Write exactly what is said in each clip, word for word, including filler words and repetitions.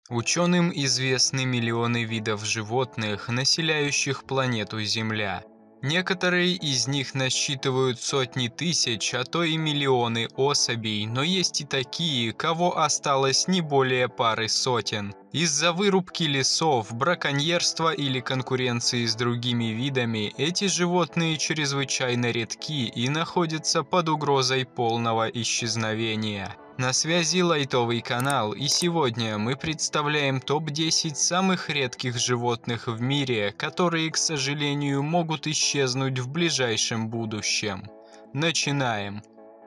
Ученым известны миллионы видов животных, населяющих планету Земля. Некоторые из них насчитывают сотни тысяч, а то и миллионы особей, но есть и такие, кого осталось не более пары сотен. Из-за вырубки лесов, браконьерства или конкуренции с другими видами, эти животные чрезвычайно редки и находятся под угрозой полного исчезновения. На связи Лайтовый канал, и сегодня мы представляем топ десять самых редких животных в мире, которые, к сожалению, могут исчезнуть в ближайшем будущем. Начинаем.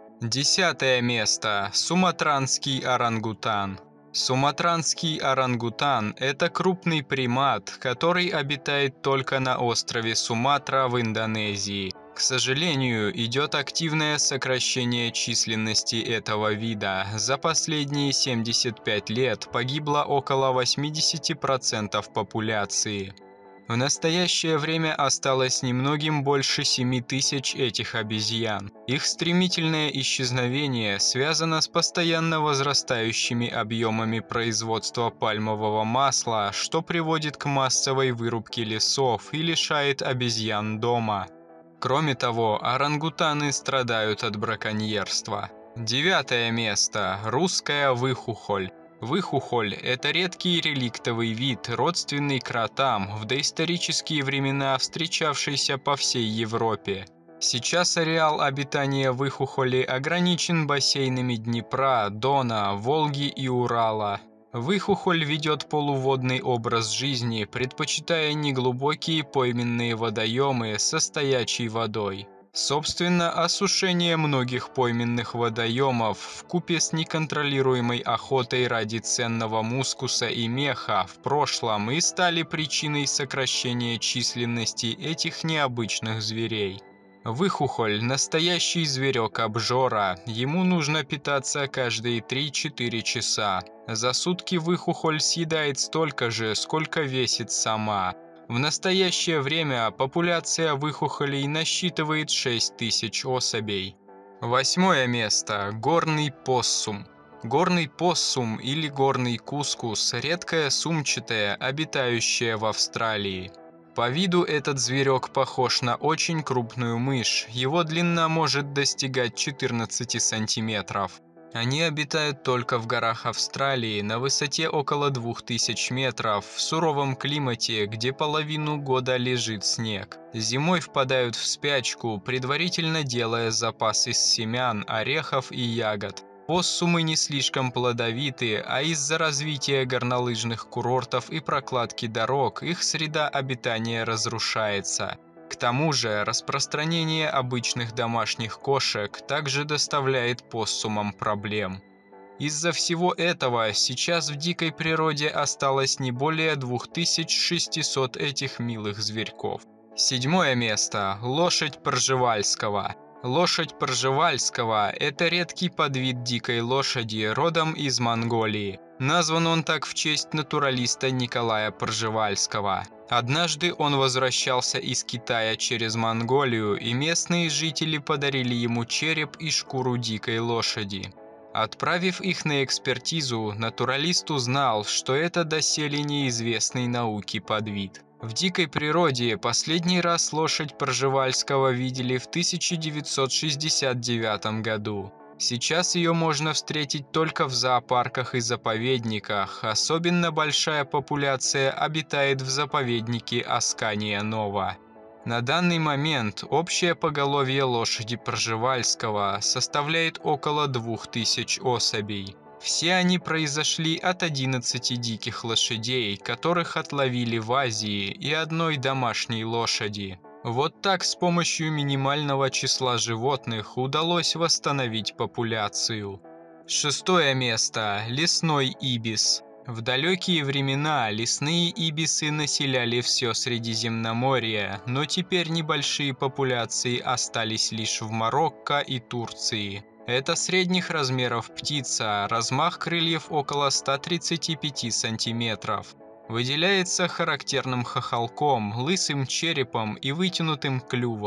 Десятое место. Суматранский орангутан. Суматранский орангутан – это крупный примат, который обитает только на острове Суматра в Индонезии. К сожалению, идет активное сокращение численности этого вида. За последние семьдесят пять лет погибло около восемьдесят процентов популяции. В настоящее время осталось немногим больше семи тысяч этих обезьян. Их стремительное исчезновение связано с постоянно возрастающими объемами производства пальмового масла, что приводит к массовой вырубке лесов и лишает обезьян дома. Кроме того, орангутаны страдают от браконьерства. Девятое место. Русская выхухоль. Выхухоль – это редкий реликтовый вид, родственный кротам, в доисторические времена встречавшийся по всей Европе. Сейчас ареал обитания выхухоли ограничен бассейнами Днепра, Дона, Волги и Урала. Выхухоль ведет полуводный образ жизни, предпочитая неглубокие пойменные водоемы со стоячей водой. Собственно, осушение многих пойменных водоемов вкупе с неконтролируемой охотой ради ценного мускуса и меха в прошлом и стали причиной сокращения численности этих необычных зверей. Выхухоль – настоящий зверек-обжора, ему нужно питаться каждые три-четыре часа. За сутки выхухоль съедает столько же, сколько весит сама. В настоящее время популяция выхухолей насчитывает шесть тысяч особей. Восьмое место. Горный поссум. Горный поссум или горный кускус – редкое сумчатое, обитающее в Австралии. По виду этот зверек похож на очень крупную мышь, его длина может достигать четырнадцати сантиметров. Они обитают только в горах Австралии на высоте около двух тысяч метров, в суровом климате, где половину года лежит снег. Зимой впадают в спячку, предварительно делая запас из семян, орехов и ягод. Поссумы не слишком плодовиты, а из-за развития горнолыжных курортов и прокладки дорог их среда обитания разрушается. К тому же распространение обычных домашних кошек также доставляет поссумам проблем. Из-за всего этого сейчас в дикой природе осталось не более двух тысяч шестисот этих милых зверьков. Седьмое место. Лошадь Пржевальского. Лошадь Пржевальского – это редкий подвид дикой лошади, родом из Монголии. Назван он так в честь натуралиста Николая Пржевальского. Однажды он возвращался из Китая через Монголию, и местные жители подарили ему череп и шкуру дикой лошади. Отправив их на экспертизу, натуралист узнал, что это доселе неизвестный науке подвид. В дикой природе последний раз лошадь Пржевальского видели в тысяча девятьсот шестьдесят девятом году. Сейчас ее можно встретить только в зоопарках и заповедниках, особенно большая популяция обитает в заповеднике Аскания-Нова. На данный момент общее поголовье лошади Пржевальского составляет около двух тысяч особей. Все они произошли от одиннадцати диких лошадей, которых отловили в Азии, и одной домашней лошади. Вот так с помощью минимального числа животных удалось восстановить популяцию. Шестое место. Лесной ибис. В далекие времена лесные ибисы населяли все Средиземноморье, но теперь небольшие популяции остались лишь в Марокко и Турции. Это средних размеров птица, размах крыльев около ста тридцати пяти сантиметров. Выделяется характерным хохолком, лысым черепом и вытянутым клювом.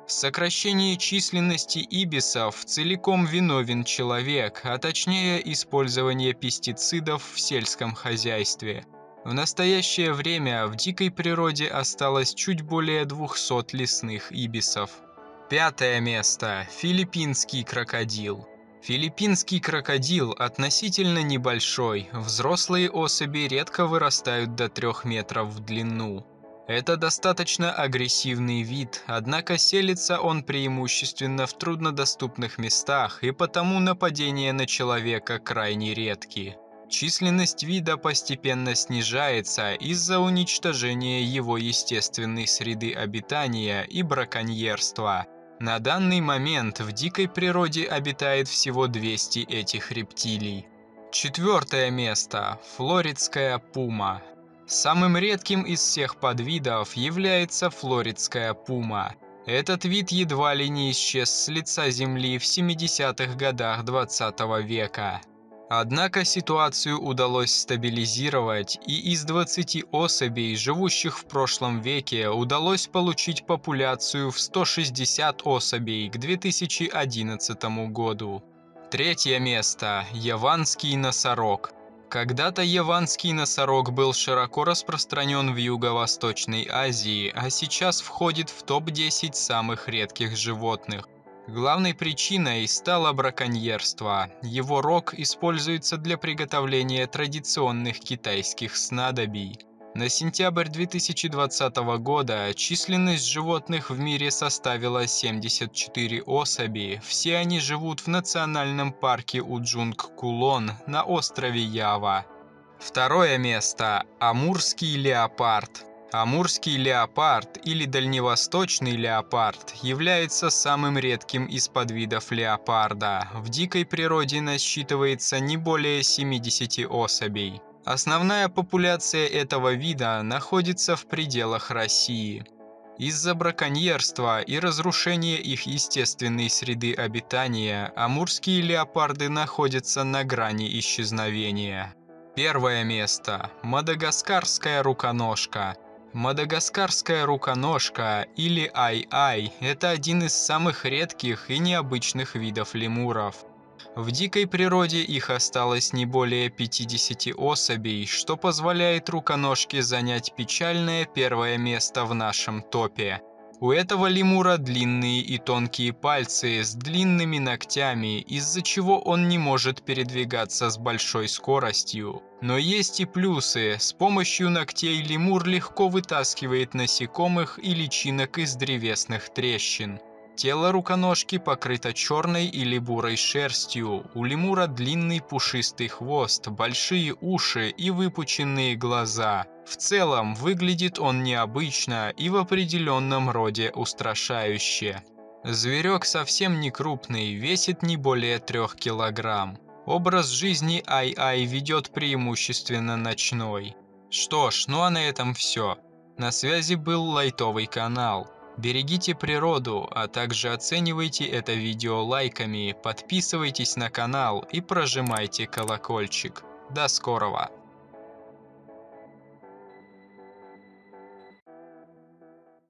В сокращении численности ибисов целиком виновен человек, а точнее использование пестицидов в сельском хозяйстве. В настоящее время в дикой природе осталось чуть более двухсот лесных ибисов. Пятое место. Филиппинский крокодил. Филиппинский крокодил относительно небольшой, взрослые особи редко вырастают до трёх метров в длину. Это достаточно агрессивный вид, однако селится он преимущественно в труднодоступных местах, и потому нападения на человека крайне редки. Численность вида постепенно снижается из-за уничтожения его естественной среды обитания и браконьерства. На данный момент в дикой природе обитает всего двести этих рептилий. Четвертое место. Флоридская пума. Самым редким из всех подвидов является флоридская пума. Этот вид едва ли не исчез с лица Земли в семидесятых годах двадцатого века. Однако ситуацию удалось стабилизировать, и из двадцати особей, живущих в прошлом веке, удалось получить популяцию в сто шестьдесят особей к две тысячи одиннадцатому году. Третье место. Яванский носорог. Когда-то яванский носорог был широко распространен в Юго-Восточной Азии, а сейчас входит в топ десять самых редких животных. Главной причиной стало браконьерство. Его рог используется для приготовления традиционных китайских снадобий. На сентябрь две тысячи двадцатого года численность животных в мире составила семьдесят четыре особи. Все они живут в национальном парке Уджунг-Кулон на острове Ява. Второе место. Амурский леопард. Амурский леопард или дальневосточный леопард является самым редким из подвидов леопарда. В дикой природе насчитывается не более семидесяти особей. Основная популяция этого вида находится в пределах России. Из-за браконьерства и разрушения их естественной среды обитания амурские леопарды находятся на грани исчезновения. Первое место. Мадагаскарская руконожка. Мадагаскарская руконожка или ай-ай – это один из самых редких и необычных видов лемуров. В дикой природе их осталось не более пятидесяти особей, что позволяет руконожке занять печальное первое место в нашем топе. У этого лемура длинные и тонкие пальцы с длинными ногтями, из-за чего он не может передвигаться с большой скоростью. Но есть и плюсы. С помощью ногтей лемур легко вытаскивает насекомых и личинок из древесных трещин. Тело руконожки покрыто черной или бурой шерстью. У лемура длинный пушистый хвост, большие уши и выпученные глаза. В целом, выглядит он необычно и в определенном роде устрашающе. Зверек совсем не крупный, весит не более трех килограмм. Образ жизни ай-ай ведет преимущественно ночной. Что ж, ну а на этом все. На связи был Лайтовый канал. Берегите природу, а также оценивайте это видео лайками, подписывайтесь на канал и прожимайте колокольчик. До скорого!